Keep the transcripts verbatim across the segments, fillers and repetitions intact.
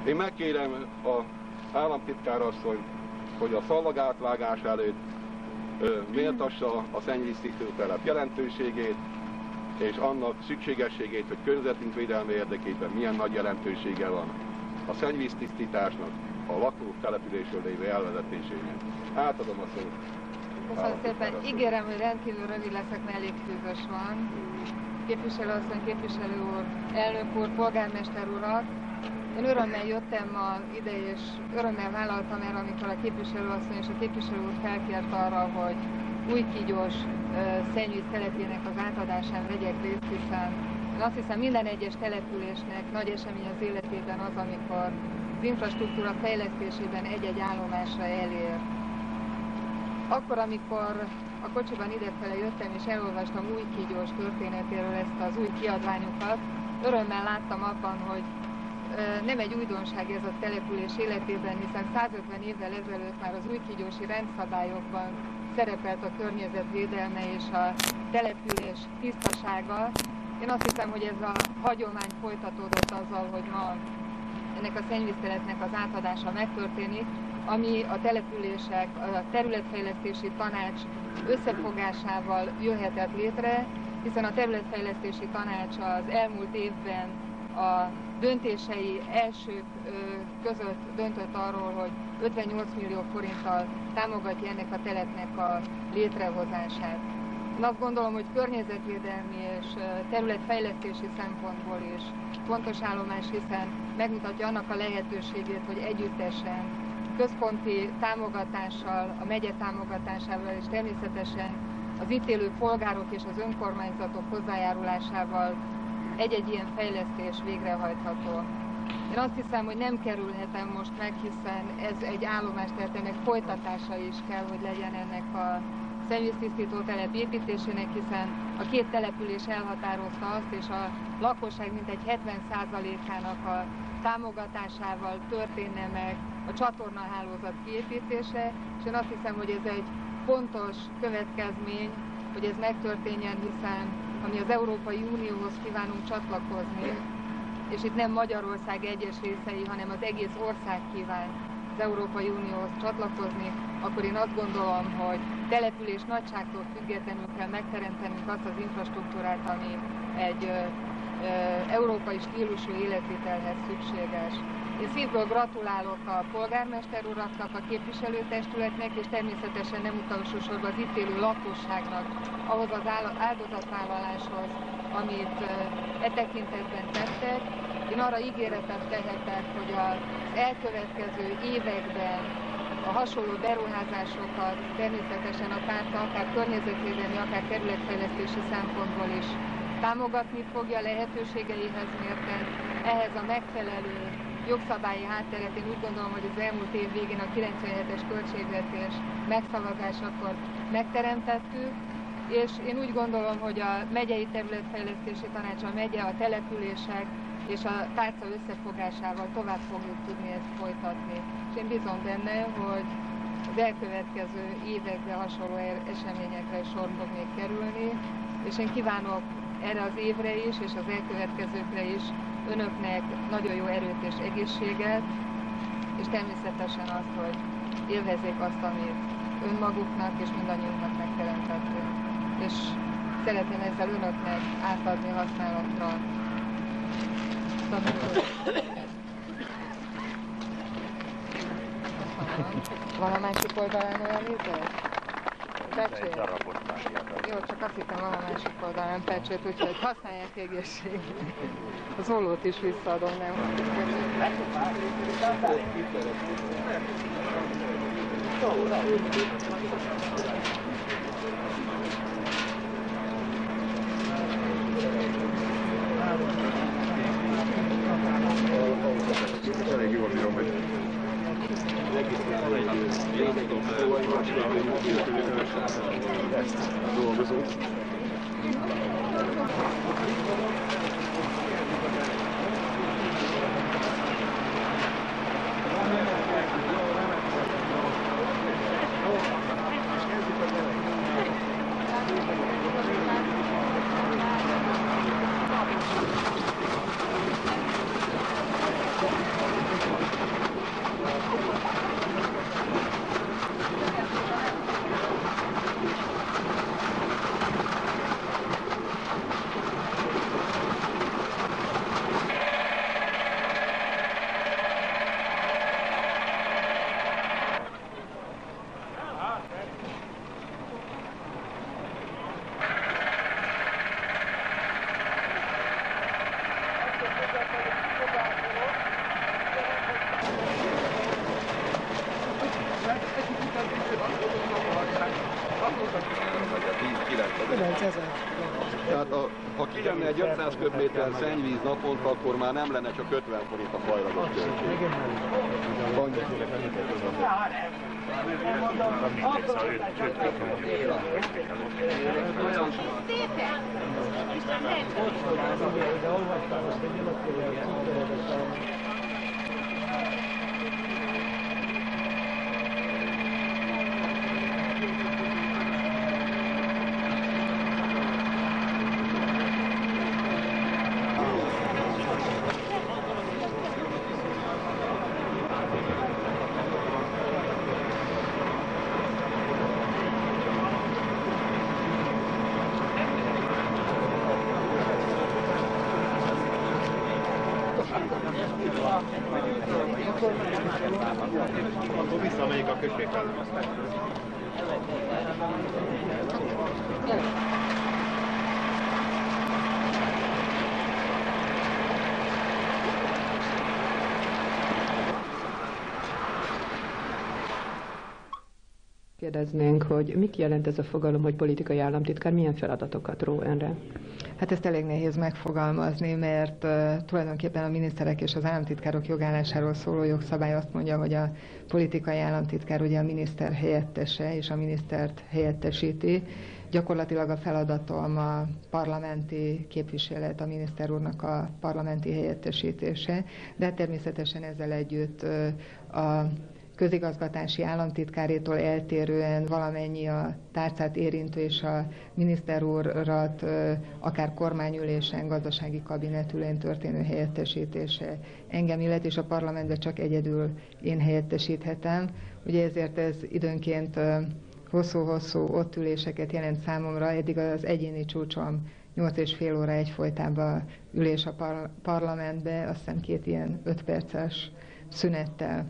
Én megkérem az államtitkárasszonyt, hogy a szalagátvágás előtt ö, méltassa a szennyvíztisztítótelep jelentőségét, és annak szükségességét, hogy környezetünk védelme érdekében milyen nagy jelentősége van a szennyvíztisztításnak, a lakók településről lévő elvezetésének. Átadom a szót. Köszönöm szépen. Ígérem, hogy rendkívül rövid leszek, mert elég fűzös van. Képviselőasszony, képviselő úr, elnök úr, polgármester urak, én örömmel jöttem ma ide, és örömmel vállaltam el, amikor a képviselőasszony és a képviselő úr felkért arra, hogy Újkígyós szennyvíz telepének az átadásán vegyek részt, hiszen én azt hiszem, minden egyes településnek nagy esemény az életében az, amikor az infrastruktúra fejlesztésében egy-egy állomásra elér. Akkor, amikor a kocsiban idefele jöttem és elolvastam Újkígyós történetéről ezt az új kiadványukat, örömmel láttam abban, hogy nem egy újdonság ez a település életében, hiszen százötven évvel ezelőtt már az újkígyósi rendszabályokban szerepelt a környezetvédelme és a település tisztasága. Én azt hiszem, hogy ez a hagyomány folytatódott azzal, hogy ma ennek a szennyvíztelepnek az átadása megtörténik, ami a települések, a területfejlesztési tanács összefogásával jöhetett létre, hiszen a területfejlesztési tanács az elmúlt évben a döntései elsők között döntött arról, hogy ötvennyolc millió forinttal támogatja ennek a telepnek a létrehozását. Én azt gondolom, hogy környezetvédelmi és területfejlesztési szempontból is fontos állomás, hiszen megmutatja annak a lehetőségét, hogy együttesen, központi támogatással, a megye támogatásával és természetesen az itt élő polgárok és az önkormányzatok hozzájárulásával egy-egy ilyen fejlesztés végrehajtható. Én azt hiszem, hogy nem kerülhetem most meg, hiszen ez egy állomástertének folytatása is kell, hogy legyen ennek a szennyvíztisztító telep építésének, hiszen a két település elhatározta azt, és a lakosság mintegy hetven százalékának a támogatásával történne meg a csatornahálózat kiépítése, és én azt hiszem, hogy ez egy fontos következmény, hogy ez megtörténjen, hiszen ami az Európai Unióhoz kívánunk csatlakozni, és itt nem Magyarország egyes részei, hanem az egész ország kíván az Európai Unióhoz csatlakozni, akkor én azt gondolom, hogy település nagyságtól függetlenül kell megteremtenünk azt az infrastruktúrát, ami egy ö, ö, európai stílusú életvitelhez szükséges. Én szívből gratulálok a polgármester uraknak, a képviselőtestületnek, és természetesen nem utolsó sorban az itt élő lakosságnak ahhoz az áldozatvállaláshoz, amit e tekintetben tettek. Én arra ígéretet tehetek, hogy az elkövetkező években a hasonló beruházásokat természetesen a párta akár környezetvédelmi, akár területfejlesztési szempontból is támogatni fogja lehetőségeihez mérten. Ehhez a megfelelő jogszabályi hátteret én úgy gondolom, hogy az elmúlt év végén a kilencvenhetes költségvetés megszavazásakor megteremtettük, és én úgy gondolom, hogy a megyei területfejlesztési tanács, a megye, a települések és a tárca összefogásával tovább fogjuk tudni ezt folytatni. És én bízom benne, hogy az elkövetkező években hasonló eseményekre sor fog még kerülni, és én kívánok erre az évre is, és az elkövetkezőkre is önöknek nagyon jó erőt és egészséget, és természetesen azt, hogy élvezzék azt, amit önmaguknak és mindannyiunknak megteremtettünk. És szeretném ezzel önöknek átadni használatra. Van a másik oldalán olyan ízlet? Pecsét? Jó, csak azt hittem, van a másik oldalán pecsét, úgyhogy használják egészségét. Az ollót is visszaadom, nem? Elég jól bírom, hogy ezt dolgozunk. kilencezer. Tehát a, ha kijönne egy ötszáz köbméter szennyvíz naponta, akkor már nem lenne csak ötven forint a fajlagos költség. Akkor visszamegyik a köpékfelemesztek. Kérdeznénk, hogy mit jelent ez a fogalom, hogy politikai államtitkár, milyen feladatokat ró önre? Hát ezt elég nehéz megfogalmazni, mert uh, tulajdonképpen a miniszterek és az államtitkárok jogállásáról szóló jogszabály azt mondja, hogy a politikai államtitkár ugye a miniszter helyettese, és a minisztert helyettesíti. Gyakorlatilag a feladatom a parlamenti képviselet, a miniszter úrnak a parlamenti helyettesítése, de természetesen ezzel együtt uh, a közigazgatási államtitkárétól eltérően valamennyi a tárcát érintő és a miniszter úrat akár kormányülésen, gazdasági kabinetülén történő helyettesítése engem illet, és a parlamentben csak egyedül én helyettesíthetem. Ugye ezért ez időnként hosszú-hosszú ott üléseket jelent számomra, eddig az egyéni csúcsom nyolc és fél óra egyfolytában ülés a par- parlamentbe, azt hiszem két ilyen öt perces szünettel.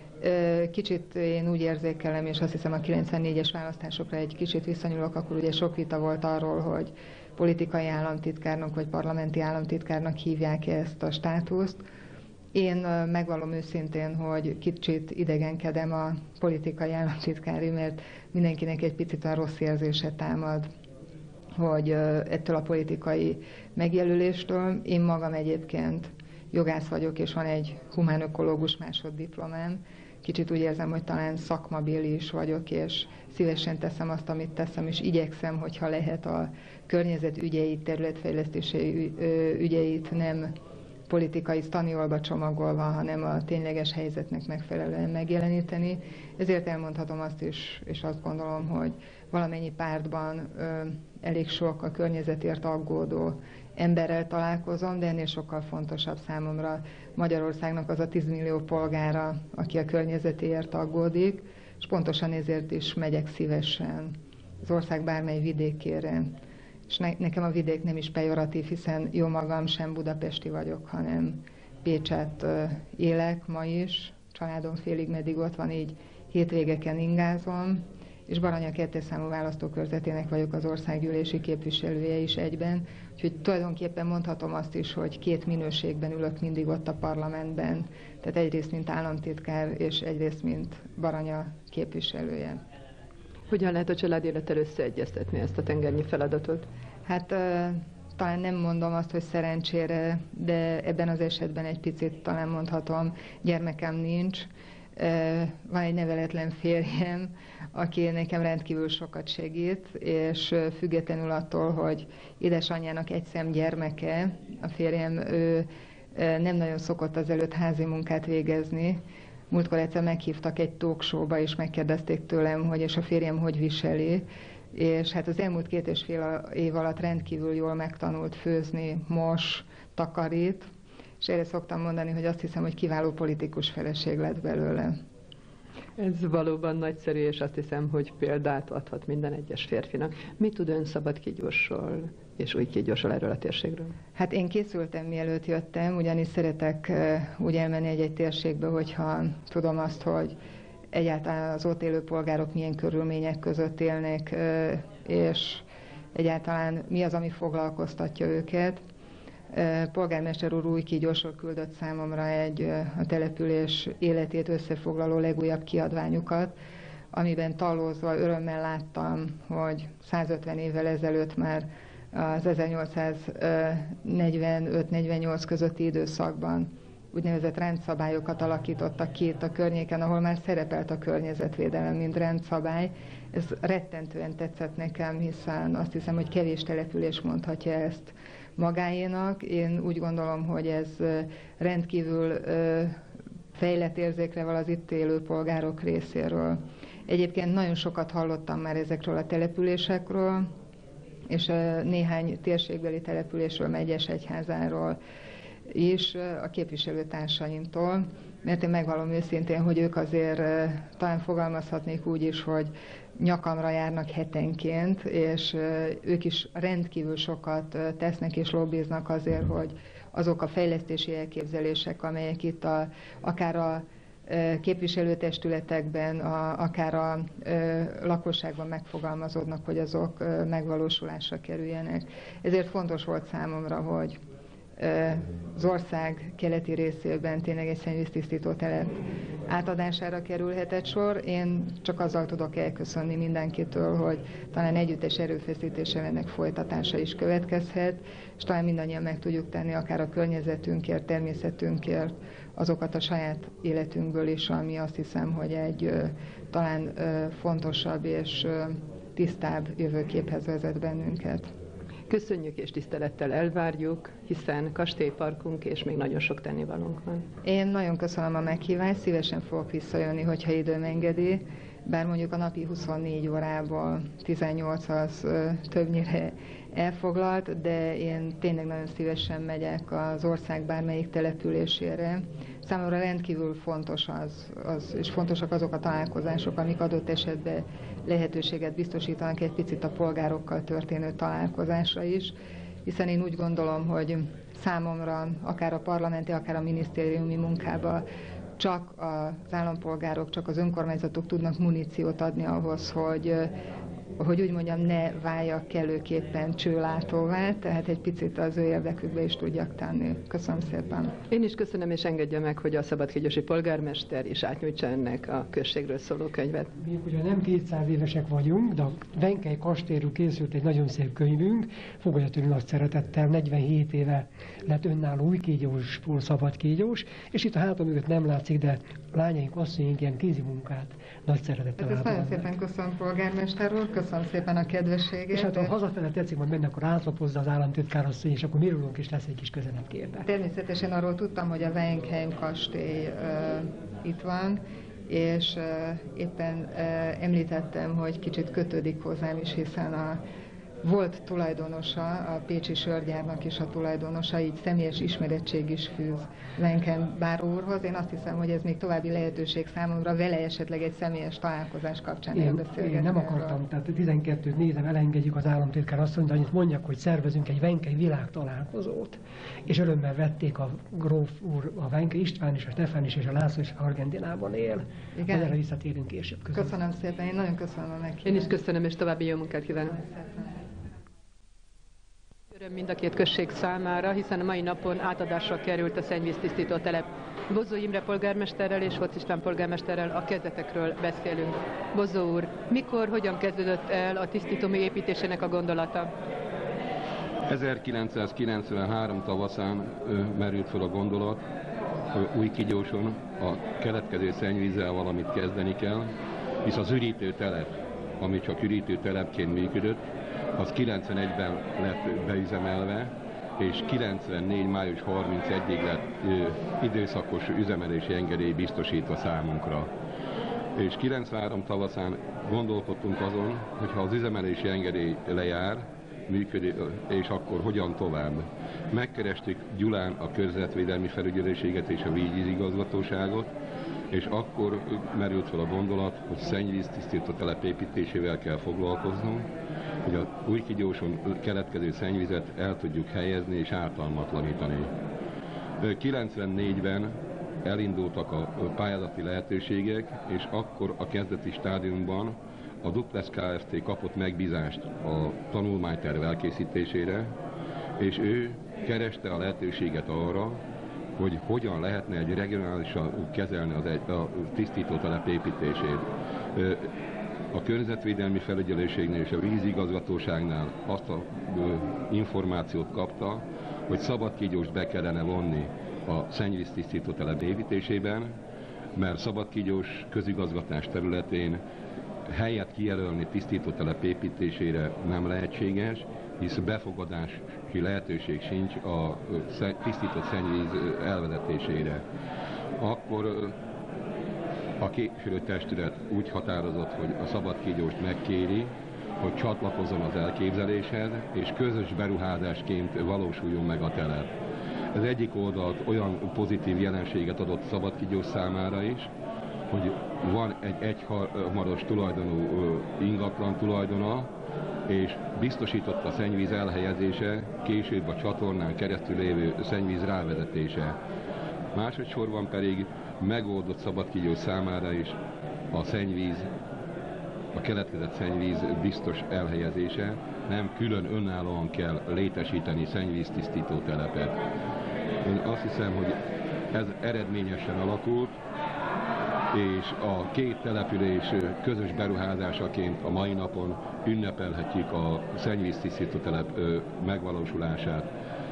Kicsit én úgy érzékelem, és azt hiszem a kilencvennégyes választásokra egy kicsit visszanyúlok, akkor ugye sok vita volt arról, hogy politikai államtitkárnak vagy parlamenti államtitkárnak hívják ezt a státuszt. Én megvallom őszintén, hogy kicsit idegenkedem a politikai államtitkári, mert mindenkinek egy picit a rossz érzése támad, hogy ettől a politikai megjelöléstől. Én magam egyébként jogász vagyok, és van egy humánökológus másoddiplomám. Kicsit úgy érzem, hogy talán szakmabéli is vagyok, és szívesen teszem azt, amit teszem, és igyekszem, hogyha lehet a környezet ügyeit, területfejlesztési ügyeit nem politikai sztaniolba csomagolva, hanem a tényleges helyzetnek megfelelően megjeleníteni. Ezért elmondhatom azt is, és azt gondolom, hogy valamennyi pártban ö, elég sok a környezetért aggódó emberrel találkozom, de ennél sokkal fontosabb számomra Magyarországnak az a tíz millió polgára, aki a környezetéért aggódik, és pontosan ezért is megyek szívesen az ország bármely vidékére. És ne, nekem a vidék nem is pejoratív, hiszen jó magam sem budapesti vagyok, hanem Pécsett uh, élek ma is, családom félig meddig ott van, így hétvégeken ingázom, és Baranya kettes számú választókörzetének vagyok az országgyűlési képviselője is egyben, úgyhogy tulajdonképpen mondhatom azt is, hogy két minőségben ülök mindig ott a parlamentben, tehát egyrészt mint államtitkár, és egyrészt mint Baranya képviselője. Hogyan lehet a család élettel összeegyeztetni ezt a tengernyi feladatot? Hát talán nem mondom azt, hogy szerencsére, de ebben az esetben egy picit talán mondhatom, gyermekem nincs. Van egy neveletlen férjem, aki nekem rendkívül sokat segít, és függetlenül attól, hogy édesanyjának egy szem gyermeke, a férjem ő nem nagyon szokott azelőtt házi munkát végezni. Múltkor egyszer meghívtak egy talk show-ba, és megkérdezték tőlem, hogy és a férjem hogy viseli, és hát az elmúlt két és fél év alatt rendkívül jól megtanult főzni, mos, takarít, és erre szoktam mondani, hogy azt hiszem, hogy kiváló politikus feleség lett belőle. Ez valóban nagyszerű, és azt hiszem, hogy példát adhat minden egyes férfinak. Mit tud ön Szabad Kígyósról és Új Kígyósról erről a térségről? Hát én készültem, mielőtt jöttem, ugyanis szeretek úgy elmenni egy-egy térségbe, hogyha tudom azt, hogy egyáltalán az ott élő polgárok milyen körülmények között élnek, és egyáltalán mi az, ami foglalkoztatja őket. Polgármester úr Új Kígyósról küldött számomra egy a település életét összefoglaló legújabb kiadványukat, amiben tallózva örömmel láttam, hogy százötven évvel ezelőtt már az ezernyolcszáznegyvenöt negyvennyolc közötti időszakban úgynevezett rendszabályokat alakítottak ki itt a környéken, ahol már szerepelt a környezetvédelem, mint rendszabály. Ez rettentően tetszett nekem, hiszen azt hiszem, hogy kevés település mondhatja ezt magáénak. Én úgy gondolom, hogy ez rendkívül fejlett érzékre val az itt élő polgárok részéről. Egyébként nagyon sokat hallottam már ezekről a településekről, és néhány térségbeli településről, Megyesegyházáról is, a képviselőtársaimtól, mert én megvallom őszintén, hogy ők azért talán fogalmazhatnék úgy is, hogy nyakamra járnak hetenként, és ők is rendkívül sokat tesznek és lobbiznak azért, hogy azok a fejlesztési elképzelések, amelyek itt a, akár a képviselőtestületekben, a, akár a ö, lakosságban megfogalmazódnak, hogy azok ö, megvalósulásra kerüljenek. Ezért fontos volt számomra, hogy ö, az ország keleti részében tényleg egy szennyvíztisztító telep átadására kerülhetett sor. Én csak azzal tudok elköszönni mindenkitől, hogy talán együttes erőfeszítéssel ennek folytatása is következhet, és talán mindannyian meg tudjuk tenni akár a környezetünkért, természetünkért, azokat a saját életünkből is, ami azt hiszem, hogy egy ö, talán ö, fontosabb és ö, tisztább jövőképhez vezet bennünket. Köszönjük és tisztelettel elvárjuk, hiszen kastélyparkunk és még nagyon sok tennivalónk van. Én nagyon köszönöm a meghívást, szívesen fogok visszajönni, hogyha időm engedi, bár mondjuk a napi huszonnégy órából tizennyolc az ö, többnyire elfoglalt, de én tényleg nagyon szívesen megyek az ország bármelyik településére. Számomra rendkívül fontos az, az, és fontosak azok a találkozások, amik adott esetben lehetőséget biztosítanak egy picit a polgárokkal történő találkozásra is, hiszen én úgy gondolom, hogy számomra akár a parlamenti, akár a minisztériumi munkába csak az állampolgárok, csak az önkormányzatok tudnak muníciót adni ahhoz, hogy hogy úgy mondjam, ne váljak kellőképpen csőlátóvá, tehát egy picit az ő érdekükbe is tudjak tenni. Köszönöm szépen. Én is köszönöm, és engedje meg, hogy a szabadkígyósi polgármester is átnyújtsa ennek a községről szóló könyvet. Mi ugye nem kétszáz évesek vagyunk, de a Venkely kastélyról készült egy nagyon szép könyvünk, fogadjatok nagy szeretettel, negyvenhét éve lett önálló újkígyósból szabadkígyós, és itt a hátam mögött nem látszik, de lányaink, asszonyink ilyen kézi munkát nagy szeretettel hát nagyon szépen köszönöm, polgármester úr, köszönöm szépen a kedvességét. És hát ha hazafele tetszik, majd menni, akkor átlapozza az államtitkárasszony, és akkor mi rólunk is lesz egy kis közelebb képbe. Természetesen arról tudtam, hogy a Weinheim kastély uh, itt van, és uh, éppen uh, említettem, hogy kicsit kötődik hozzám is, hiszen a volt tulajdonosa, a pécsi sörgyárnak is a tulajdonosa, így személyes ismerettség is fűz Weinheim báró úrhoz. Én azt hiszem, hogy ez még további lehetőség számomra, vele esetleg egy személyes találkozás kapcsán elbeszélgetni. Én nem akartam, tehát tizenkettőt nézem, elengedjük az államtitkár asszonyt, de annyit mondjak, hogy szervezünk egy Weinheim világtalálkozót, és örömmel vették a gróf úr, a Weinheim István és a Stefán is, és a László is Argentinában él. Igen. Erre visszatérünk később. Köszönöm. köszönöm szépen, én nagyon köszönöm a meghívást. Én is köszönöm, és további jó munkát kívánok. Öröm mind a két község számára, hiszen a mai napon átadásra került a szennyvíztisztító telep. Bozó Imre polgármesterrel és Hoc István polgármesterrel a kezdetekről beszélünk. Bozó úr, mikor, hogyan kezdődött el a tisztítómű építésének a gondolata? ezerkilencszázkilencvenhárom tavaszán ö, merült fel a gondolat, hogy Újkígyóson a keletkező szennyvízzel valamit kezdeni kell, hisz az ürítő telep, ami csak ürítő telepként működött, az kilencvenegyben lett beüzemelve, és kilencvennégy május harmincegyedikéig lett ö, időszakos üzemelési engedély biztosítva számunkra. És kilencvenhárom tavaszán gondolkodtunk azon, hogy ha az üzemelési engedély lejár, működik, és akkor hogyan tovább. Megkerestük Gyulán a környezetvédelmi felügyelőséget és a vízigazgatóságot, és akkor merült fel a gondolat, hogy szennyvíztisztító telep építésével kell foglalkoznunk, hogy a Újkígyóson keletkező szennyvizet el tudjuk helyezni és ártalmatlanítani. kilencvennégyben elindultak a pályázati lehetőségek, és akkor a kezdeti stádiumban a Duplex Kft. Kapott megbízást a tanulmányterv elkészítésére, és ő kereste a lehetőséget arra, hogy hogyan lehetne egy regionálisan kezelni az egy, a tisztítótelep építését. A környezetvédelmi felügyelőségnél és a vízigazgatóságnál azt a információt kapta, hogy Szabadkígyóst be kellene vonni a szennyvíztisztítótelep építésében, mert Szabadkígyós közigazgatás területén helyet kijelölni tisztítótelep építésére nem lehetséges, hisz befogadási lehetőség sincs a tisztított szennyvíz elvezetésére. Akkor a képviselőtestület úgy határozott, hogy a Szabadkígyóst megkéri, hogy csatlakozzon az elképzeléshez, és közös beruházásként valósuljon meg a telep. Ez egyik oldalt olyan pozitív jelenséget adott Szabadkígyós számára is, hogy van egy egyhamaros tulajdonú ingatlan tulajdona, és biztosított a szennyvíz elhelyezése, később a csatornán keresztül lévő szennyvíz rávezetése. Másodszorban pedig megoldott Szabadkígyó számára is a szennyvíz, a keletkezett szennyvíz biztos elhelyezése, nem külön önállóan kell létesíteni szennyvíztisztító telepet. Én azt hiszem, hogy ez eredményesen alakult, és a két település közös beruházásaként a mai napon ünnepelhetjük a szennyvíztisztító telep megvalósulását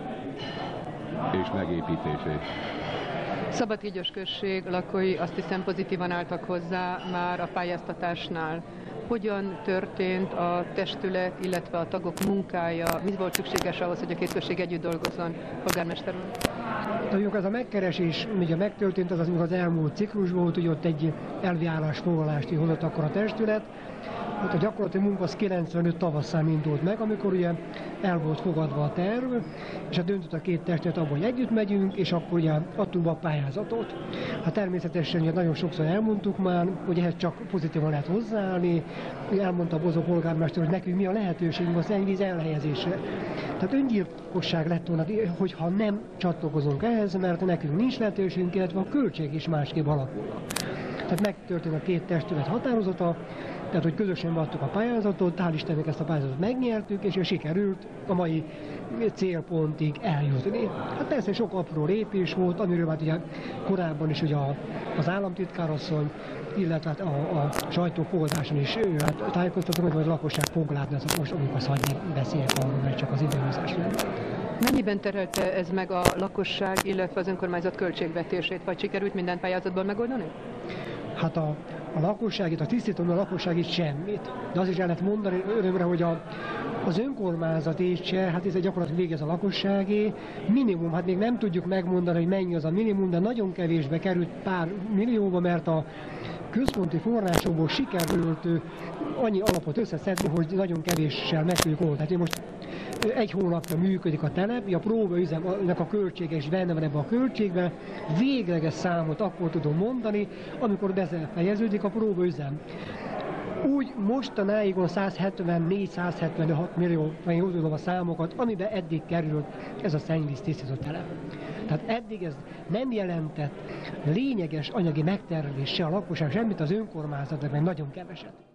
és megépítését. Szabadkígyós község lakói azt hiszem pozitívan álltak hozzá már a pályáztatásnál. Hogyan történt a testület, illetve a tagok munkája? Mi volt szükséges ahhoz, hogy a két község együtt dolgozzon, polgármester úr? Tudjuk, ez a megkeresés, ugye megtörtént, az az, az elmúlt ciklus volt, hogy ott egy elvi állásfoglalást hozott akkor a testület. Ott a gyakorlati munka az kilencvenöt tavasszán indult meg, amikor ugye el volt fogadva a terv, és a döntött a két testület abban, hogy együtt megyünk, és akkor ugye adtunk be a pályázatot. Hát természetesen ugye nagyon sokszor elmondtuk már, hogy ehhez csak pozitívan lehet hozzáállni. Elmondta a Bozó polgármester, hogy nekünk mi a lehetőségünk a szennyvíz elhelyezésre. Tehát öngyilkosság lett volna, hogyha nem csatlakozunk ehhez, mert nekünk nincs lehetőségünk, illetve a költség is másképp alakulna. Tehát megtörtént a két testület határozata, tehát hogy közösen beadtuk a pályázatot, hál' Istennek ezt a pályázatot megnyertük, és sikerült a mai célpontig eljutni. Hát persze sok apró lépés volt, amiről már ugye korábban is ugye az államtitkárasszony, illetve a, a sajtófogadáson is hát tájékoztatom, hogy a lakosság fog látni, azok most amikor hagyni beszéljek arról, mert csak az időhozásról. Mennyiben terelte ez meg a lakosság, illetve az önkormányzat költségvetését, vagy sikerült minden pályázatban megoldani? Hát a, a lakosság, itt a tisztító a lakosság itt semmit. De azt is el lehet mondani örömre, hogy a, az önkormányzat is se, hát ez egy gyakorlatilag végez a lakosságé. Minimum, hát még nem tudjuk megmondani, hogy mennyi az a minimum, de nagyon kevésbe került pár millióba, mert a központi forrásokból sikerült annyi alapot összeszedni, hogy nagyon kevéssel meg tudjuk oldani. Tehát most egy hónapja működik a telep, a próbaüzemnek a költsége is benne van ebbe a költségbe. Végleges számot akkor tudom mondani, amikor befejeződik a próbaüzem. Úgy mostanáig van száz hetvennégy száz hetvenhat millió, vagy jól tudom a számokat, amiben eddig került ez a szennyvíz tisztító telep. Tehát eddig ez nem jelentett lényeges anyagi megterhelés se a lakosság, semmit az önkormányzatnak, meg nagyon keveset.